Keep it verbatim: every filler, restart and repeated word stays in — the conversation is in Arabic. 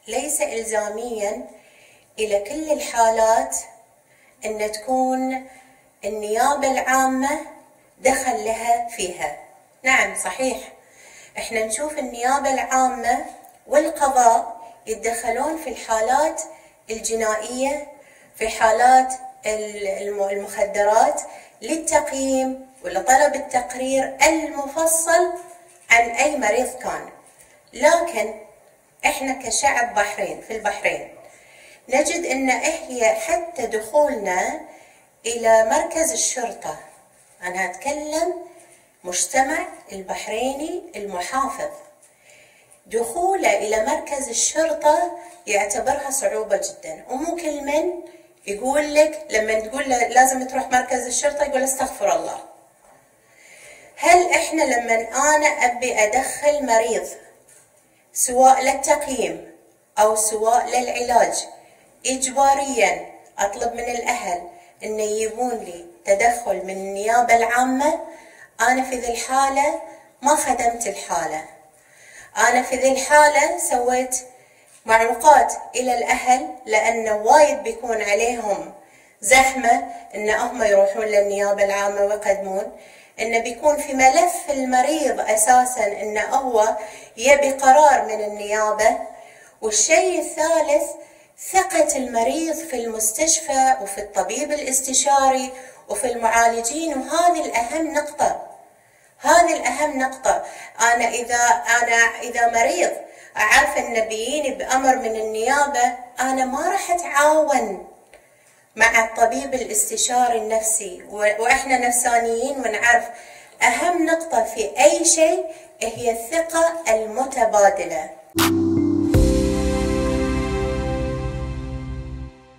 ليس إلزاميا إلى كل الحالات أن تكون النيابة العامة دخل لها فيها. نعم صحيح، احنا نشوف النيابة العامة والقضاء يتدخلون في الحالات الجنائية، في حالات المخدرات للتقييم ولطلب التقرير المفصل عن أي مريض كان. لكن احنا كشعب بحرين في البحرين نجد ان هي حتى دخولنا الى مركز الشرطة، انا اتكلم مجتمع البحريني المحافظ، دخوله الى مركز الشرطة يعتبرها صعوبة جدا، ومو كل من يقول لك لما تقول له لازم تروح مركز الشرطة يقول استغفر الله. هل احنا لما انا ابي ادخل مريض سواء للتقييم او سواء للعلاج اجباريا اطلب من الاهل ان يجيبون لي تدخل من النيابة العامة؟ انا في ذي الحالة ما خدمت الحالة، انا في ذي الحالة سويت معوقات الى الاهل، لان وايد بيكون عليهم زحمة ان هم يروحون للنيابة العامة ويقدمون، انه بيكون في ملف المريض اساسا انه هو يبي قرار من النيابة. والشيء الثالث ثقة المريض في المستشفى وفي الطبيب الاستشاري وفي المعالجين، وهذه الأهم نقطة، هذه الأهم نقطة. أنا إذا أنا إذا مريض أعرف إن بيجيني بأمر من النيابة، أنا ما راح أتعاون مع الطبيب الاستشاري النفسي، وإحنا نفسانيين ونعرف أهم نقطة في أي شيء هي الثقة المتبادلة.